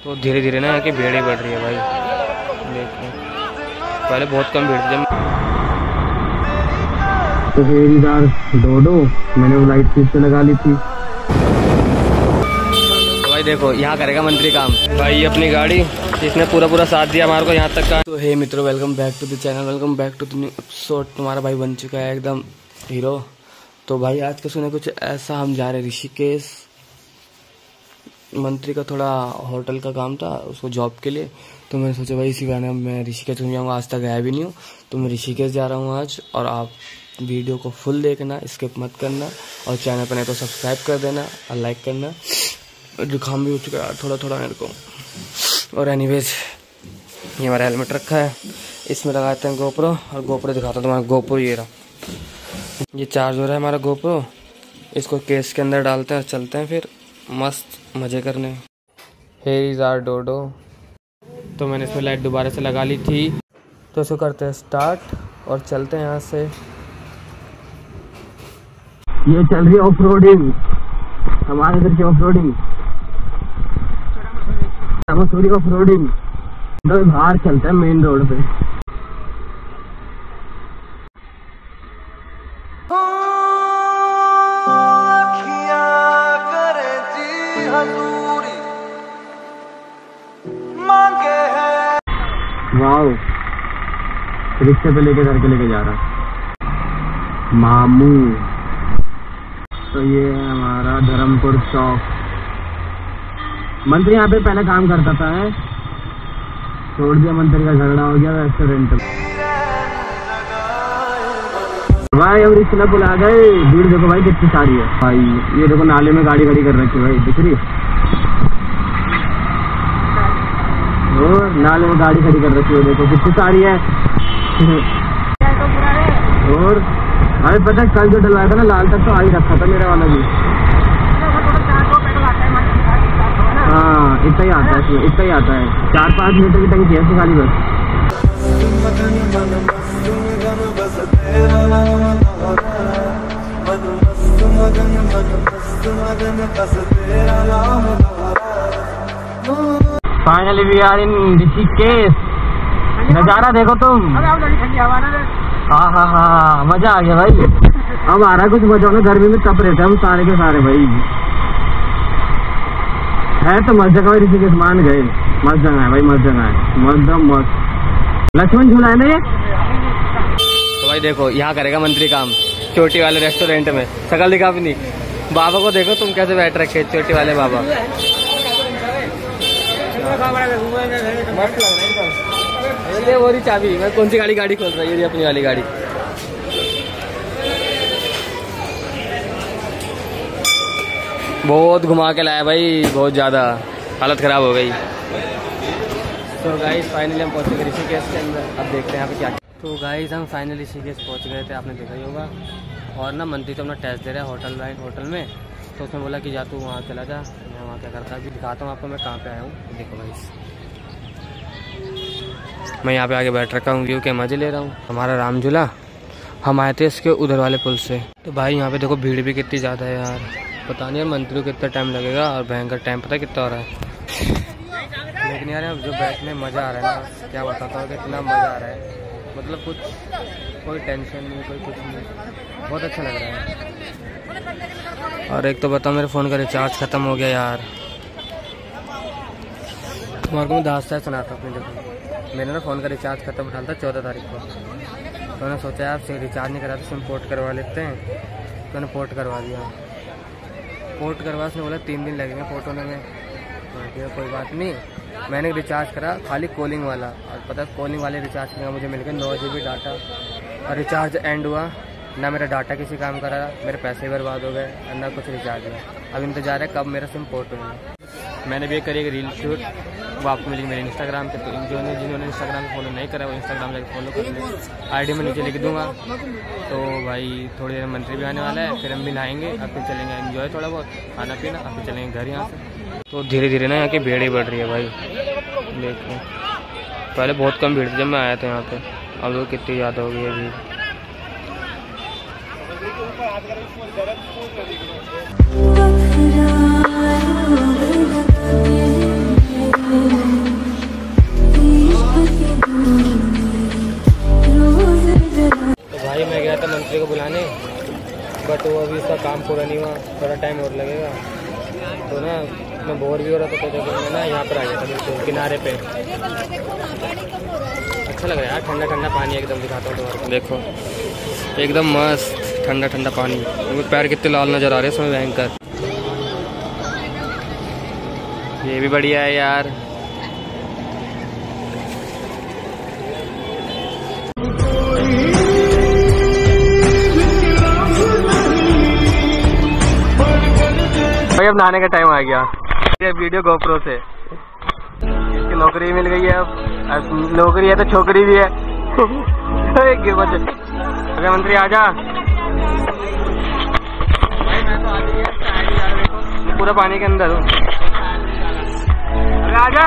तो धीरे धीरे ना यहाँ की भीड़ ही बढ़ रही है भाई। देखो पहले बहुत कम भीड़ थी। तो फेरीदार डोडो मैंने वो लाइट फिर से लगा ली थी। तो भाई देखो यहाँ करेगा मंत्री काम भाई अपनी गाड़ी, इसने पूरा साथ दिया हमारे को यहाँ तक का। तो हे मित्रों, welcome back to the channel, welcome back to the new episode. तुम्हारा भाई बन चुका है एकदम हीरो। तो भाई आज का सुने कुछ ऐसा, हम जा रहे हैं ऋषिकेश। मंत्री का थोड़ा होटल का काम था उसको जॉब के लिए, तो मैंने सोचा भाई इसी बहाने मैं ऋषिकेश घूम जाऊँगा। आज तक गया भी नहीं हूँ, तो मैं ऋषिकेश जा रहा हूँ आज। और आप वीडियो को फुल देखना, स्किप मत करना, और चैनल पर नहीं तो सब्सक्राइब कर देना और लाइक करना। जुकाम भी हो चुका है थोड़ा मेरे को। और एनीवेज ये हमारा हेलमेट रखा है, इसमें लगाते हैं गोप्रो। और गोप्रो दिखाता हूँ तुम्हारा गोप्रो, ये रहा, ये चार्ज हो रहा है हमारा गोप्रो। इसको केस के अंदर डालते हैं और चलते हैं फिर मस्त मज़े करने। Here is our Dodo. तो मैंने इसमें लाइट दोबारा से लगा ली थी, तो इसको करते हैं स्टार्ट और चलते हैं यहाँ से। ये चल रही है ऑफ रोडिंग, हमारे इधर की off roading, Mussoorie off roading. तो बाहर चलते हैं मेन रोड पे। वाओ, रिक्शे पे लेके घर के लेके जा रहा मामू। तो ये है हमारा धर्मपुर चौक। मंत्री यहाँ पे पहले काम करता था, छोड़ दिया, मंत्री का झगड़ा हो गया रेस्टोरेंट में। भाई अब रिक्शा पुल आ गए। भीड़ देखो भाई कितनी सारी है भाई। ये देखो नाले में गाड़ी खड़ी कर रखी है भाई, दिख रही है? और नाले में गाड़ी खड़ी कर रखी है, देखो कितनी सारी है। और अरे पता है कल जो डलवाया था ना लाल तक, तो आ ही रखा था मेरा वाला भी। हाँ इतना ही आता है इसमें, इतना ही आता है। 4-5 लीटर की टंकी है खाली बस। Finally we are in Rishikesh. नजारा देखो तुम। हाँ मजा आ गया भाई। अब आ रहा है कुछ मजा ना, गर्मी में तप रहे थे हम सारे के सारे भाई। है तो मस्त जगह ऋषिकेश, मान गए। मस्त जगह है भाई, मस्त जगह है, एकदम मस्त। लक्ष्मण झूला है ना ये। तो भाई देखो यहाँ करेगा मंत्री काम चोटी वाले रेस्टोरेंट में। शकल दिखा अपनी, बाबा को देखो तुम कैसे बैठ रखे, चोटी वाले बाबा। मस्त लग रहा है। वो रही चाबी, मैं कौन सी गाड़ी खोल रहा है, ये अपनी वाली गाड़ी। बहुत घुमा के लाया भाई, बहुत ज़्यादा हालत ख़राब हो गई। तो गाइस फाइनली हम पहुँच गए ऋषिकेश के अंदर। अब देखते हैं यहाँ पे क्या। तो गाइस हम फाइनली ऋषिकेश पहुँच गए थे, आपने देखा ही होगा। और ना मंत्री तो अपना टेस्ट दे रहा है होटल में। तो उसने बोला कि जा तू वहाँ चला जा। मैं वहाँ क्या करता है दिखाता हूँ आपको मैं कहाँ पे आया हूँ। देखो गाइस मैं यहाँ पे आगे बैठ रखा हूँ, व्यू के मज़े ले रहा हूँ। हमारा राम झूला, हम आए थे इसके उधर वाले पुल से। तो भाई यहाँ पे देखो भीड़ भी कितनी ज़्यादा है यार, पता नहीं यार मंत्री को कितना टाइम लगेगा। और भयंकर टाइम पता है कितना हो रहा है। लेकिन यार अब जो बैठने मज़ा आ रहा है ना, क्या बताता हूँ कितना मज़ा आ रहा है। मतलब कोई टेंशन नहीं, कोई कुछ नहीं, बहुत अच्छा लग रहा है। और एक तो बताओ मेरे फ़ोन का रिचार्ज ख़त्म हो गया यार। तुम्हारे को मैं दास्तान सुनाता हूँ। देखो मेरा ना फ़ोन का रिचार्ज ख़त्म उठा था 14 तारीख को। तो मैंने सोचा यार रिचार्ज नहीं करा तो सिम पोर्ट करवा लेते हैं। तो मैंने पोर्ट करवा दिया। पोर्ट करवा उसने बोला 3 दिन लगेंगे पोर्ट होने में। तो कोई बात नहीं, मैंने रिचार्ज करा खाली कॉलिंग वाला। और पता है कॉलिंग वाले रिचार्ज करना मुझे मिल गया 9 GB डाटा। और रिचार्ज एंड हुआ ना, मेरा डाटा किसी काम करा, मेरे पैसे बर्बाद हो गए और ना कुछ रिचार्ज हुआ। अब इंतजार है कब मेरा सिम पोर्ट होगा। मैंने भी करी एक रील शूट, वो आपको मिलेगी मेरे इंस्टाग्राम पे। तो जिन्होंने इंस्टाग्राम फॉलो नहीं करा वो इंस्टाग्राम जाकर फॉलो कर लें, ID में नीचे लिख दूंगा। तो भाई थोड़ी देर मंत्री भी आने वाला है, फिर हम भी नहाएंगे, अब फिर चलेंगे एंजॉय थोड़ा बहुत खाना पीना, अब फिर चलेंगे घर यहाँ से। तो धीरे धीरे ना यहाँ की भीड़ ही बढ़ रही है भाई। देखो पहले बहुत कम भीड़ थी जब मैं आया था यहाँ पे, अब लोग कितनी ज़्यादा हो गई है भीड़। उसका काम पूरा नहीं हुआ, थोड़ा टाइम और लगेगा। तो ना मैं बोर भी हो रहा था, तो देखो मैं ना यहाँ पर आ गया था बिल्कुल किनारे पे। अच्छा लग रहा है यार, ठंडा ठंडा पानी एकदम। दिखाता हूँ तुम्हारे को, देखो एकदम मस्त ठंडा ठंडा पानी। मेरे पैर कितने लाल नज़र आ रहे हैं इसमें, भयंकर। ये भी बढ़िया है यार। भाई अब नहाने का टाइम आ गया। ये वीडियो गोप्रो से इसकी नौकरी मिल गई है। अब नौकरी है तो छोकरी भी है। मुख्यमंत्री आजा। भाई मैं तो आज ही पूरा पानी के अंदर हूँ। अरे आजा।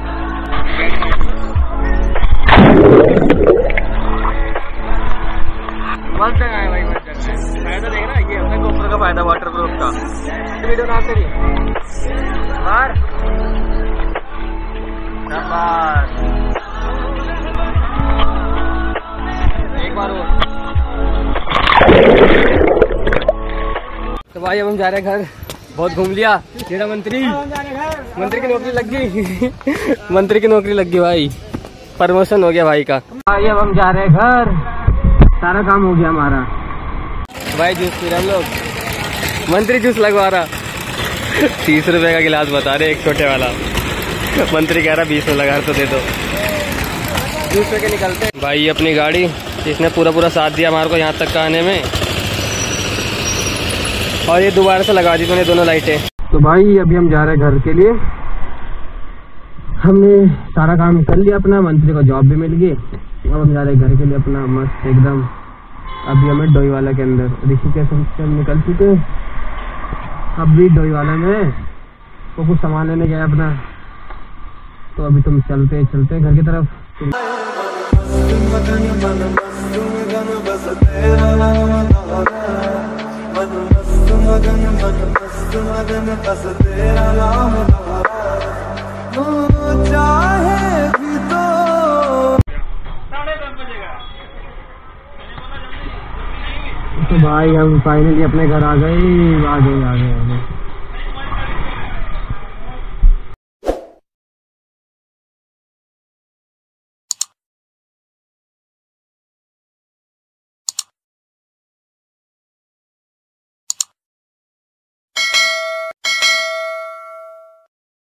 मस्त जगह है भाई, मस्त जगह है। फायदा देख रहा है, ये अपने गोप्रो का फायदा वाटर प्रूफ का। वीडियो ना करिए बाहर। एक बार और। तो भाई अब हम जा रहे हैं घर। बहुत घूम लिया। तेरा मंत्री की नौकरी लग गई। मंत्री की नौकरी लग गई भाई, प्रमोशन हो गया भाई का। भाई अब हम जा रहे हैं घर, सारा काम हो गया हमारा। भाई जूस पी रहे हम लोग, मंत्री जूस लगवा रहा। 30 रुपए का गिलास बता रहे, एक छोटे वाला। मंत्री कह रहा 20 में लगा तो दे दो। जूस पे के निकलते हैं। भाई अपनी गाड़ी, इसने पूरा साथ दिया हमारे को यहाँ तक का आने में। और ये दोबारा से लगा दी तूने दोनों लाइटें। तो भाई अभी हम जा रहे हैं घर के लिए। हमने सारा काम कर लिया अपना, मंत्री को जॉब भी मिल गई। अब हम जा रहे हैं घर के लिए अपना मस्त एकदम। अभी हमें डोईवाला के अंदर, ऋषिकेश से निकल चुके। अब भी डोईवाला में वो कुछ सामान लेने गया अपना। तो अभी तुम चलते घर की तरफ। तो भाई हम फाइनली अपने घर आ गए।